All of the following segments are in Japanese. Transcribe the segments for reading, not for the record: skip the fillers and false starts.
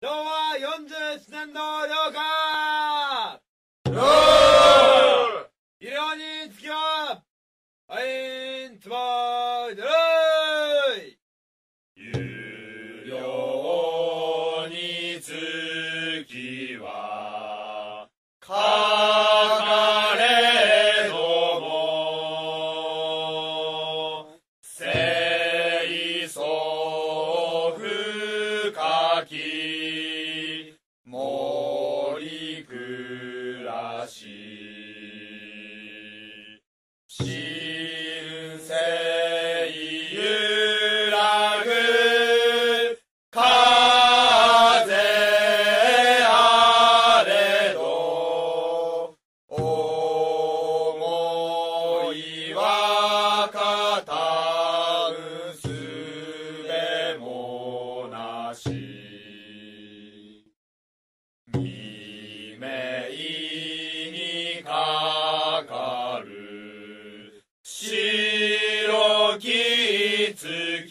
昭和47年度了解。医療につきは、つばいでるい。 有料につきは、かかれども、清楚深き、森暮らし。新生揺らぐ風あれど、思いは語るすべもなし。未明にかかる白き月、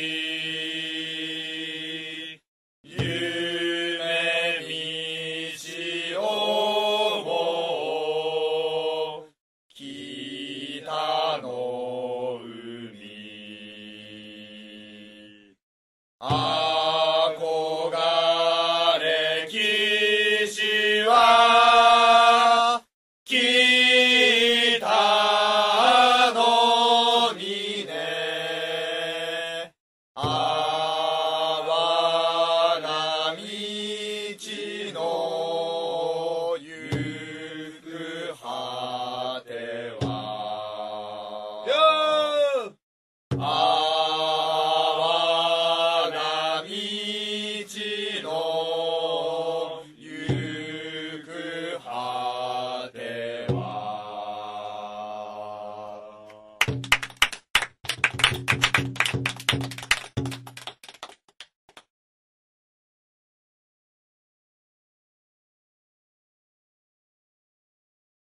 夢見しをも北の海、憧れ騎士は北の峰、淡な道の行く果ては、淡な道の行く果ては。